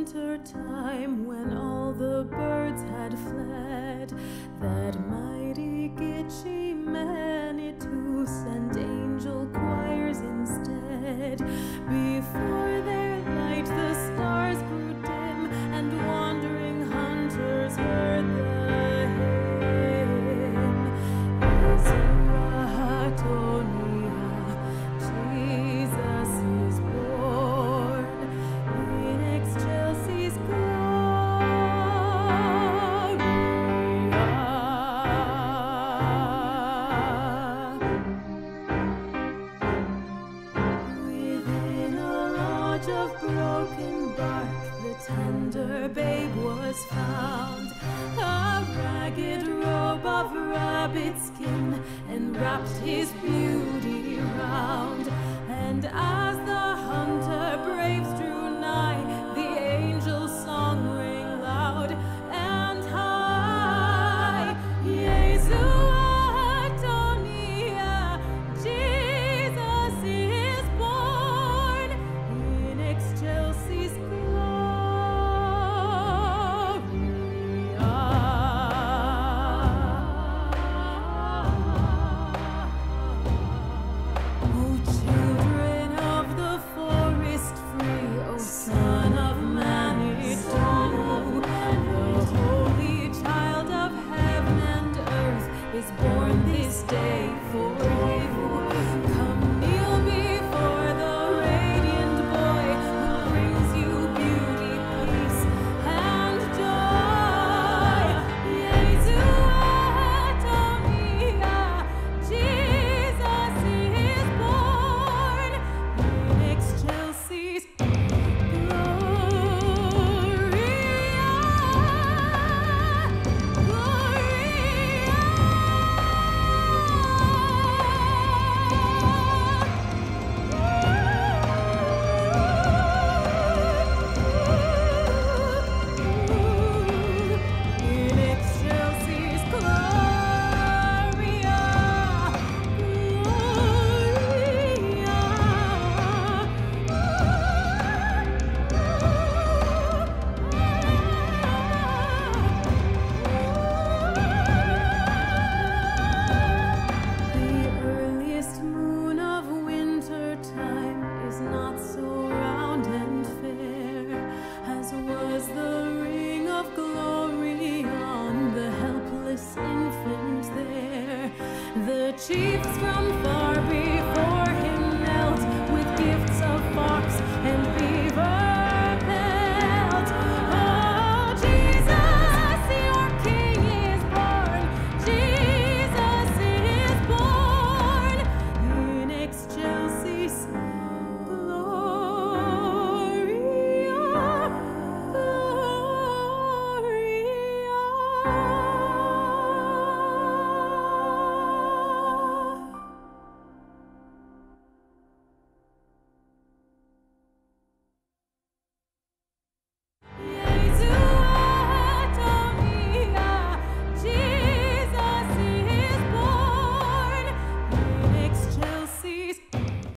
winter time, when all the birds had fled, that mighty Gitchy Manitou sent angel choirs instead. Before their light the stars grew dim, and wandering hunters heard the hymn. Jesous Ahatonhia, Jesus is born in excelsis Within a lodge of broken bark, the tender babe was found. A ragged robe of rabbit skin enwrapped his beauty round. And as the hunter braves drew nigh, the angel's song rang loud and high. Jesous Ahatonhia, Jesus is born in excelsis is born this day for you. Come kneel before the radiant boy who brings you beauty, peace, and joy. Jesous Ahatonhia, Jesus is born in excelsis chiefs